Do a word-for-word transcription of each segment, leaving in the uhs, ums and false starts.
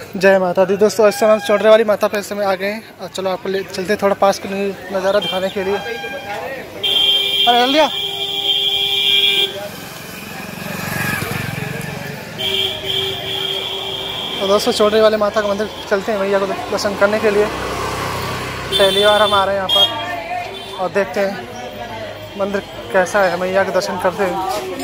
जय माता दी। दोस्तों इस समय हम चौड़रे वाली माता पे इस समय आ गए हैं और चलो आपको ले चलते थोड़ा पास का नज़ारा दिखाने के लिए। अरे चल दिया। तो दोस्तों चौड़रे वाली माता का मंदिर चलते हैं मैया को दर्शन करने के लिए। पहली बार हम आ रहे हैं यहाँ पर और देखते हैं मंदिर कैसा है, मैया के दर्शन करते हैं।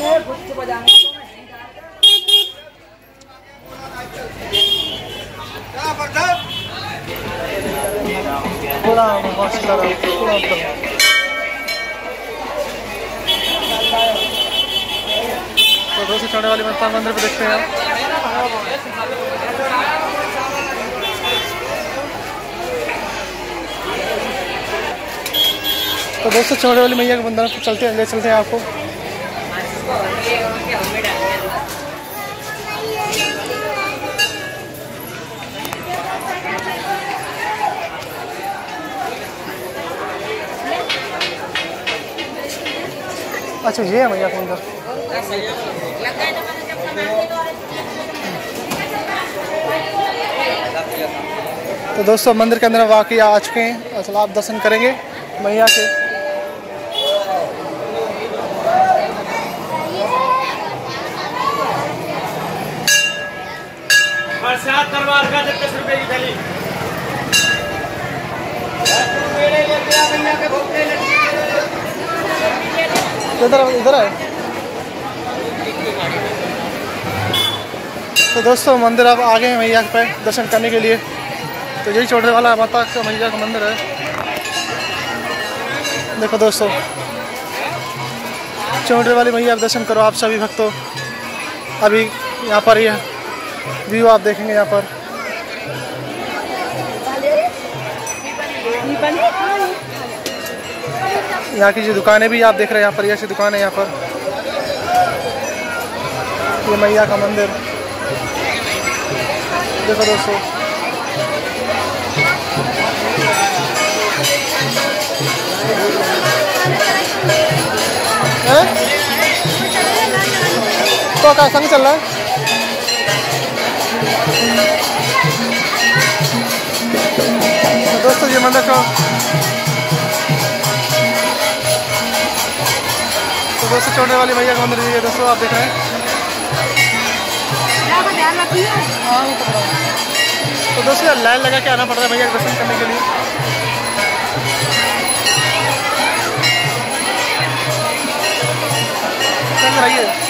पूरा तो दोस्तों चौड़रे वाली माता मंदिर पे देखते हैं। तो दोस्तों चौड़रे वाली मैया के मंदिर पे चलते हैं, ले चलते हैं आपको। अच्छा ये है मैया का मंदिर। तो दोस्तों मंदिर के अंदर वाकई आ चुके हैं और चलो आप दर्शन करेंगे मैया के। प्रसाद दरबार का दस रुपए की थैली। इधर इधर है। तो दोस्तों मंदिर अब आ गए हैं मैया पे दर्शन करने के लिए। तो यही चौड़रे वाला माता का मैया का मंदिर है। देखो दोस्तों चौड़रे वाली मैया दर्शन करो आप सभी भक्तों। अभी यहाँ पर ये व्यू आप देखेंगे यहाँ पर। यहाँ की जो दुकानें भी आप देख रहे हैं, यहाँ पर ऐसी दुकान है यहाँ पर। ये मैया का मंदिर देखो दोस्तों। तो कैसा नहीं चल रहा है? तो दोस्तों ये मंदिर का तो दोस्तों चौड़रे वाली मैया का मंदिर है दोस्तों, आप देख रहे हैं। तो दोस्तों लाइन लगा के आना पड़ रहा है मैया के दर्शन करने के लिए। चल रही है।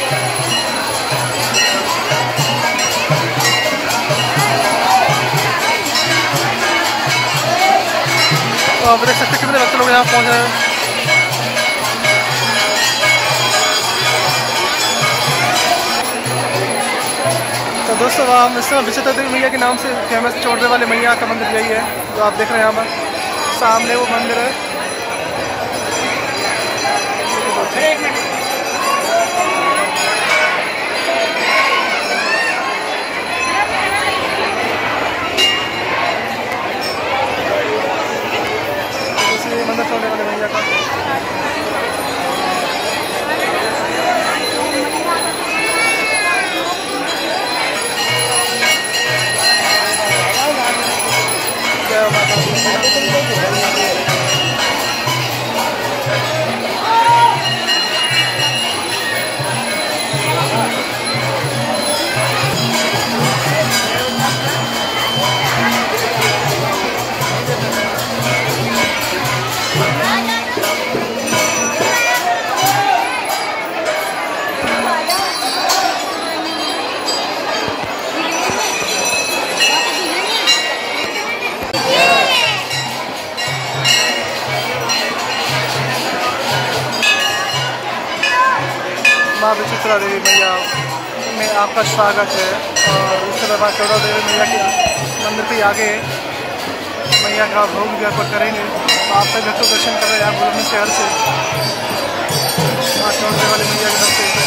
तो आप देख सकते कितने भक्त लोग यहाँ पहुँच रहे हैं। तो दोस्तों हम इस समय विचित्र देवी मैया के नाम से फेमस चौड़रे वाले मैया का मंदिर यही है जो आप देख रहे हैं। यहाँ पर सामने वो मंदिर है। मंदिर चौड़रे वाले मैया का माँ विचित्रा देवी मैया में आपका स्वागत है। और इस समय माँ चौड़रा देवी मैया के मंदिर पे आगे मैया का भोग भी अर्पण करेंगे। तो आप सभी भक्तों दर्शन कर रहे हैं आप बुलंद शहर से माँ चौड़रे वाली मैया के दर से।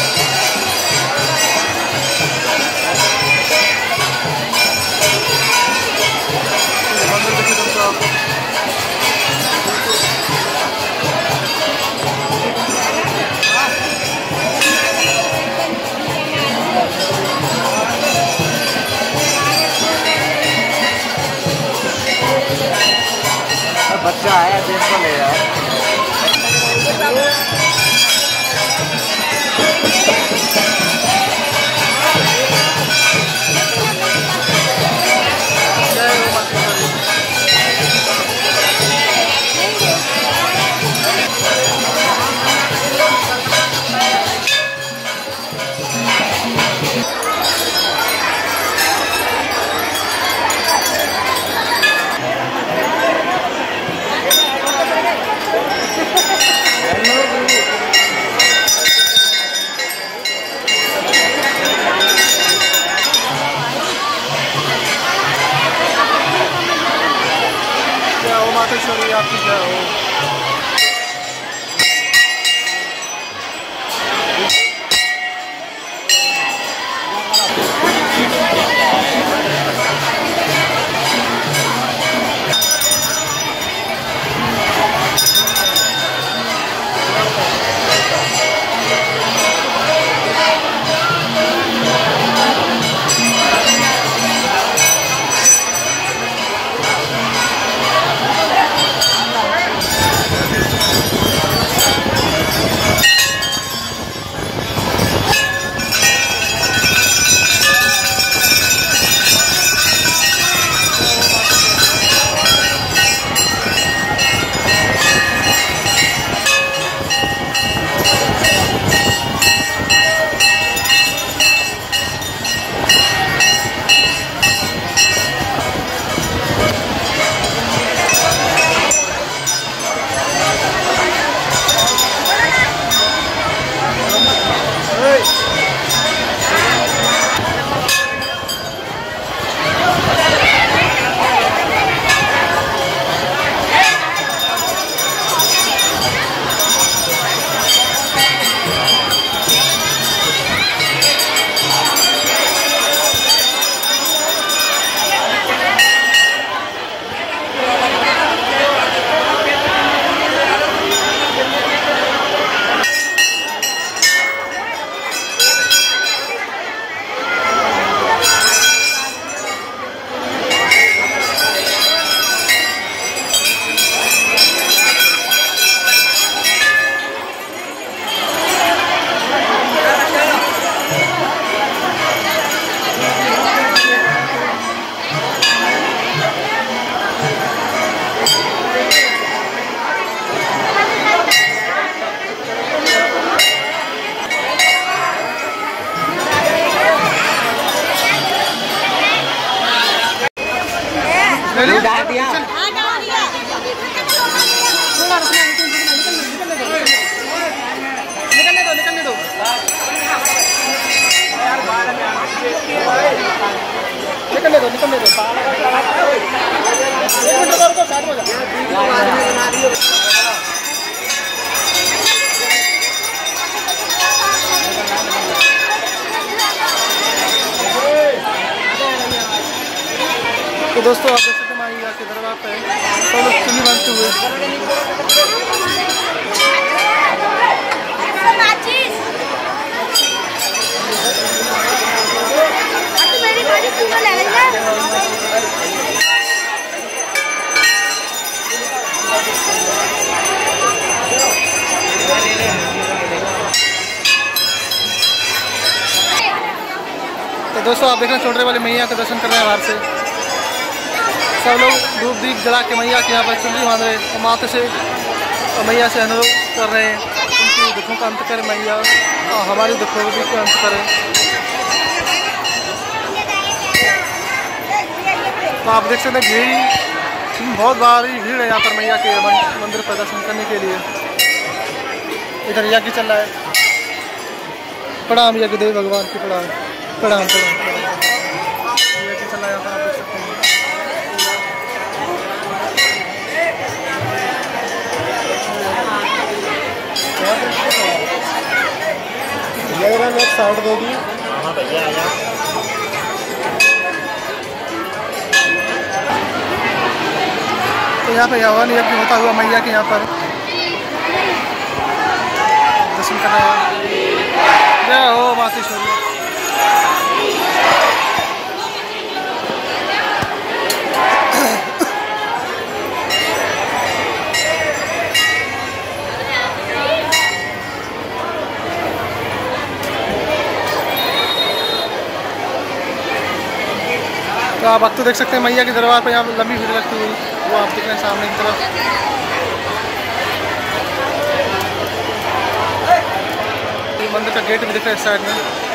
मंदिर देखिए दोस्तों आप। बच्चा आया देख को ले यार। मातेश्वरी आपकी जय हो। डाल दिया। निकलने दो निकलने दो। निकलने दो निकलने दो। तो दोस्तों आप देख सकते हैं माइया के दरबार पे सब लोग चुनी बनते हुए। तो दोस्तों आप देखना छोटे वाली मैया के दर्शन कर रहे हैं बाहर से। सब लोग धूप दीप जला के मैया के यहाँ पर चुनरी बांध रहे हैं, माथे से मैया से अनुरोध कर रहे हैं उनकी दुखों का अंत करे मैया और हमारी दुखों भी का अंत करे। तो आप देख सकते हैं भीड़ बहुत भारी भीड़ है यहाँ पर मैया के मंदिर पर दर्शन करने के लिए। इधर यज्ञ चल रहा है। प्रणाम यज्ञ देव भगवान की प्रणाम प्रणाम प्रणाम यज्ञ चल रहा है यहाँ पर आप देख सकते हैं। एक साइड दे दी। हाँ भैया आ जाओ। तो यहाँ पे हवन यज्ञ होता हुआ मैया के यहाँ पर दर्शन कर रहे हैं। जय हो मातेश्वरी। आप अब तो देख सकते हैं मैया के दरबार पर यहाँ लंबी भीड़ लगती हुई, वो आप देख रहे हैं सामने की तरफ। मंदिर का गेट भी दिख रहा है इस साइड में।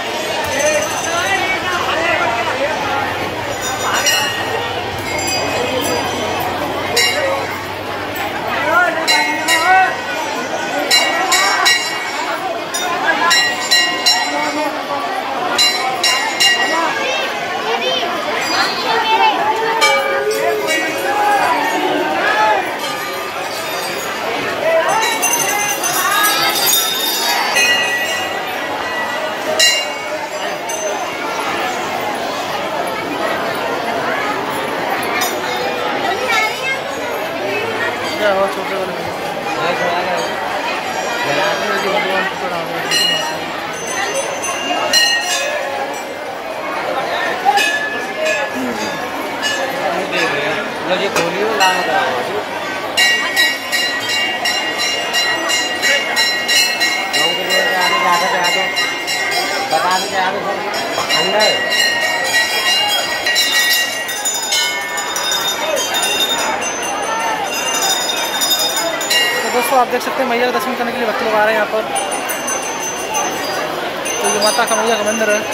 और छोटे वाले ये खोली हो लाना था बता दे अंदर। दोस्तों आप देख सकते हैं मैया का दर्शन करने के लिए भक्त लोग आ रहे हैं यहाँ पर। तो ये माता का मैया का मंदिर है।